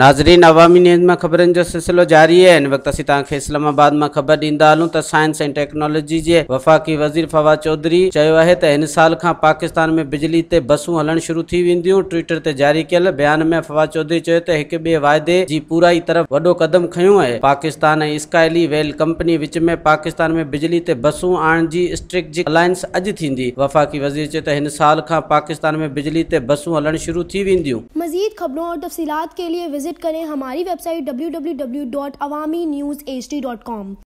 नाज़रीन, अवामी न्यूज़ में खबरन जो सिलसिलो जारी है। इन वक्त असीं तव्हांखे इस्लामाबाद में खबर ॾींदा हलूं त साइंस एंड टेक्नोलॉजी के वफ़ाक़ी वज़ीर फवाद चौधरी चयो आहे त हिन साल खां पाकिस्तान में बिजली ते बसूं हलण शुरू थी वेंदियूं। ट्विटर ते जारी कयल बयान में फवाद चौधरी चयो त हिक ॿिए वाइदे जी पूराई तरफ़ वॾो कदम खयो आहे। पाकिस्तान ऐं स्काइली वेल कंपनी विच में पाकिस्तान में बिजली ते बसूं आणण जी स्ट्रेटेजिक अलायंस अॼु थींदी। वफ़ाक़ी वज़ीर चयो त हिन साल खां पाकिस्तान में बिजली ते बसूं हलण शुरू थी वेंदियूं। मज़ीद खबरों और तफसीलात के लिए विजिट करें हमारी वेबसाइट www.awamiNewsHD.com।